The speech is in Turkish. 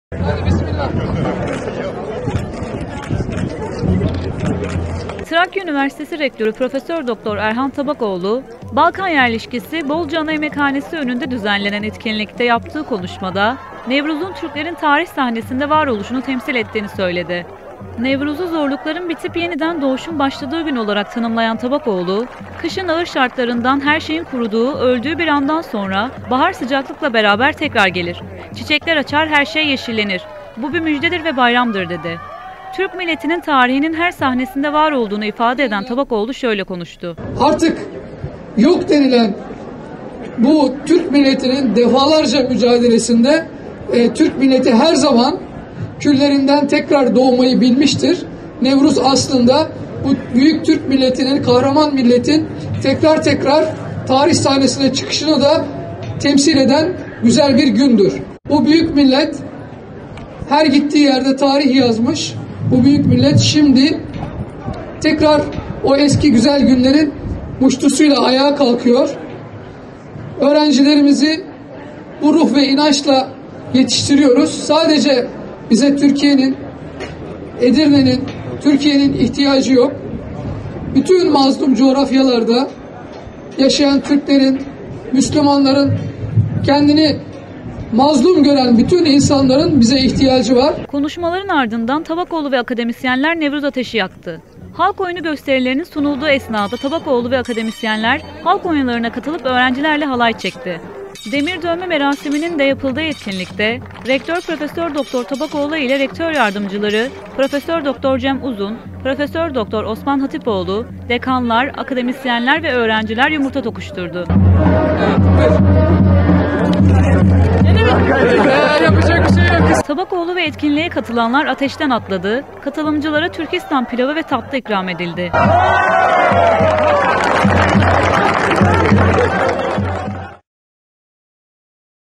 Trakya Üniversitesi Rektörü Profesör Doktor Erhan Tabakoğlu, Balkan Yerleşkesi Bolca Ana Yemekhanesi önünde düzenlenen etkinlikte yaptığı konuşmada, Nevruz'un Türklerin tarih sahnesinde varoluşunu temsil ettiğini söyledi. Nevruz'u zorlukların bitip yeniden doğuşun başladığı gün olarak tanımlayan Tabakoğlu, kışın ağır şartlarından her şeyin kuruduğu, öldüğü bir andan sonra bahar sıcaklıkla beraber tekrar gelir. Çiçekler açar, her şey yeşillenir. Bu bir müjdedir ve bayramdır dedi. Türk milletinin tarihinin her sahnesinde var olduğunu ifade eden Tabakoğlu şöyle konuştu. Artık yok denilen bu Türk milletinin defalarca mücadelesinde Türk milleti her zaman küllerinden tekrar doğmayı bilmiştir. Nevruz aslında bu büyük Türk milletinin, kahraman milletin tekrar tarih sahnesine çıkışını da temsil eden güzel bir gündür. Bu büyük millet her gittiği yerde tarih yazmış. Bu büyük millet şimdi tekrar o eski güzel günlerin muştusuyla ayağa kalkıyor. Öğrencilerimizi bu ruh ve inançla yetiştiriyoruz. Sadece bize Türkiye'nin, Edirne'nin, Türkiye'nin ihtiyacı yok. Bütün mazlum coğrafyalarda yaşayan Türklerin, Müslümanların, kendini mazlum gören bütün insanların bize ihtiyacı var. Konuşmaların ardından Tabakoğlu ve akademisyenler Nevruz ateşi yaktı. Halk oyunu gösterilerinin sunulduğu esnada Tabakoğlu ve akademisyenler halk oyunlarına katılıp öğrencilerle halay çekti. Demir dövme merasiminin de yapıldığı etkinlikte Rektör Profesör Doktor Tabakoğlu ile Rektör Yardımcıları Profesör Doktor Cem Uzun, Profesör Doktor Osman Hatipoğlu, dekanlar, akademisyenler ve öğrenciler yumurta tokuşturdu. Tabakoğlu ve etkinliğe katılanlar ateşten atladı, katılımcılara Türkistan pilavı ve tatlı ikram edildi.